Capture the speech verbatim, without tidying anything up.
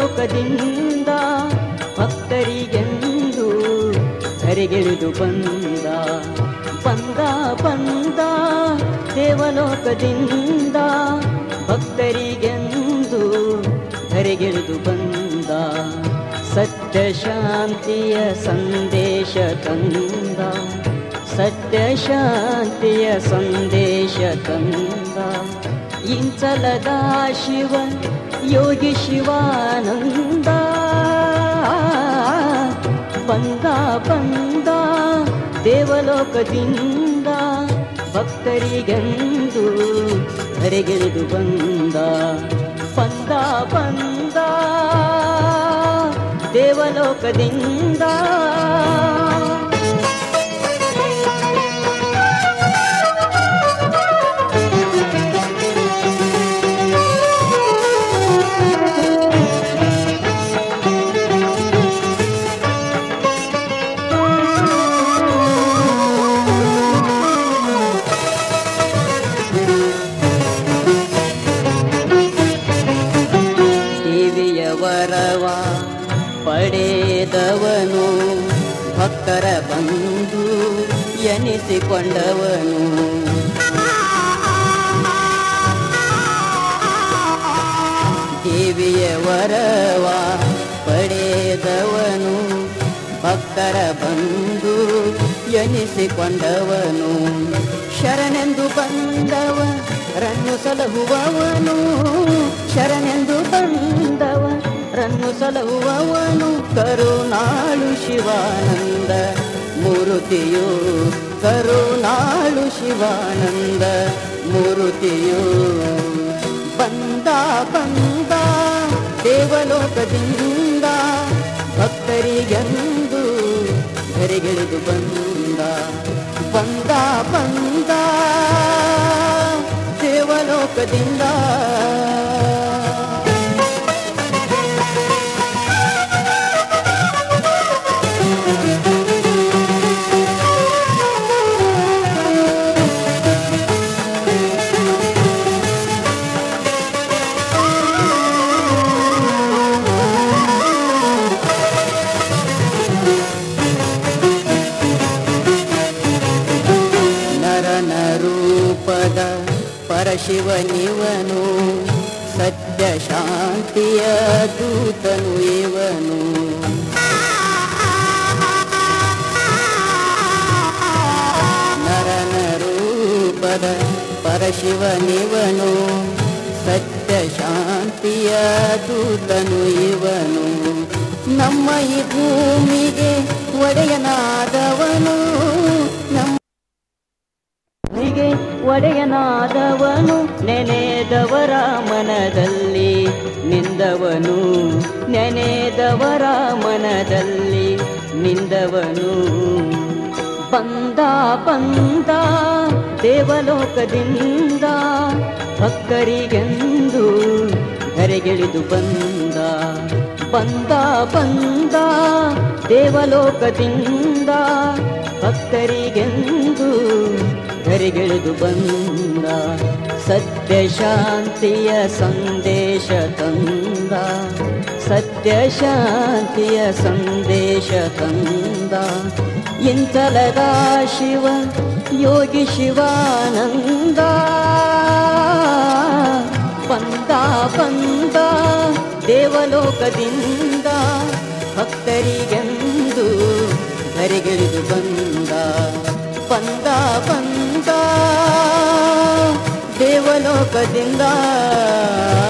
ದೇವಲೋಕದಿಂದ ಭಕ್ತರಿಗೆಂದು ಧರೆಗಿಳಿದು ಬಂದ ಬಂದ ಬಂದ ದೇವಲೋಕದಿಂದ ಭಕ್ತರಿಗೆಂದು ಧರೆಗಿಳಿದು ಬಂದ ಸತ್ಯ ಶಾಂತಿಯ ಸಂದೇಶ ತಂದ ಸತ್ಯ ಶಾಂತಿಯ ಸಂದೇಶ ತಂದ ಇಂಚಲದ ಶಿವ ಯೋಗಿ ಶಿವಾನಂದ ಬಂದ ಬಂದ ದೇವಲೋಕದಿಂದ ಭಕ್ತರಿಗೆಂದು ಧರೆಗಿಳಿದು ಬಂದ ಬಂದ ಬಂದ ದೇವಲೋಕದಿಂದ ವರವ ಪಡೆದವನು ಭಕ್ತರ ಬಂಧು ಎನಿಸಿಕೊಂಡವನು ದೇವಿಯ ವರವ ಪಡೆದವನು ಭಕ್ತರ ಬಂಧು ಎನಿಸಿಕೊಂಡವನು ಶರಣೆಂದು ಬಂದವ ರನ್ನು ಸಲಹುವವನು ಶರಣೆಂದು ಬಂದವ ರನ್ನು ಸಲಹುವವನು ಕರುಣಾಳು ಶಿವಾನಂದ ಮೂರುತಿಯು ಕರುಣಾಳು ಶಿವಾನಂದ ಮೂರುತಿಯು ಬಂದ ಬಂದ ದೇವಲೋಕದಿಂದ ಭಕ್ತರಿಗೆಂದು ಧರೆಗಿಳಿದು ಬಂದ ಬಂದ ಬಂದ ದೇವಲೋಕದಿಂದ ನರನ ರೂಪದ ಪರಶಿವನಿವನು ಸತ್ಯ ಶಾಂತಿಯ ದೂತನು ಇವನು ನರನ ರೂಪದ ಪರಶಿವನಿವನು ಸತ್ಯ ಶಾಂತಿಯ ದೂತನು ಇವನು ನಮ್ಮ ಈ ಭೂಮಿಗೆ ಒಡೆಯನಾದವನು ನಮ್ಮ ಒಡೆಯನಾದವನು ನೆನೆದವರ ಮನದಲ್ಲಿ ನಿಂದವನು ನೆನೆದವರ ಮನದಲ್ಲಿ ನಿಂದವನು ಬಂದ ಬಂದ ದೇವಲೋಕದಿಂದ ಭಕ್ತರಿಗೆಂದು ಧರೆಗಿಳಿದು ಬಂದ ಬಂದ ಬಂದ ದೇವಲೋಕದಿಂದ ಭಕ್ತರಿಗೆಂದು ಧರೆಗಿಳಿದು ಬಂದ ಸತ್ಯ ಶಾಂತಿಯ ಸಂದೇಶ ತಂದ ಸತ್ಯ ಶಾಂತಿಯ ಸಂದೇಶ ತಂದ ಇಂಚಲದ ಶಿವ ಯೋಗಿ ಶಿವಾನಂದ ಬಂದ ಬಂದ ದೇವಲೋಕದಿಂದ ಭಕ್ತರಿಗೆಂದು ಧರೆಗಿಳಿದು ಬಂದ ಬಂದ ಬಂದ ದೇವಲೋಕದಿಂದ